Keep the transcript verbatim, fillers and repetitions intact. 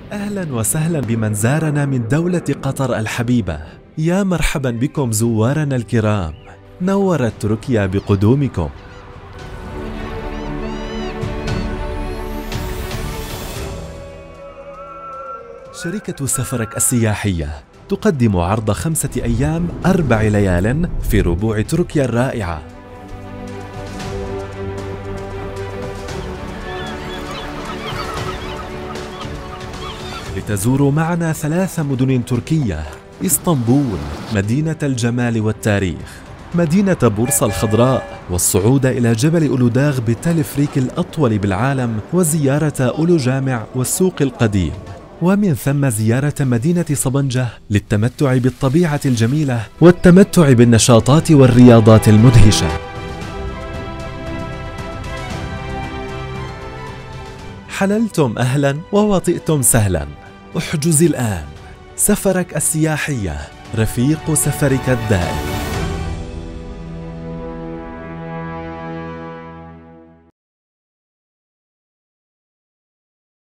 أهلا وسهلا بمن زارنا من دولة قطر الحبيبة. يا مرحبا بكم زوارنا الكرام، نورت تركيا بقدومكم. شركة سفرك السياحية تقدم عرض خمسة أيام أربع ليال في ربوع تركيا الرائعة. لتزوروا معنا ثلاث مدن تركية: إسطنبول، مدينة الجمال والتاريخ، مدينة بورصة الخضراء، والصعود إلى جبل أولوداغ بالتلفريك الأطول بالعالم، وزيارة أولو جامع والسوق القديم، ومن ثم زيارة مدينة صبنجة للتمتع بالطبيعة الجميلة والتمتع بالنشاطات والرياضات المدهشة. حللتم أهلا ووطئتم سهلا. احجز الآن. سفرك السياحية، رفيق سفرك الدائم.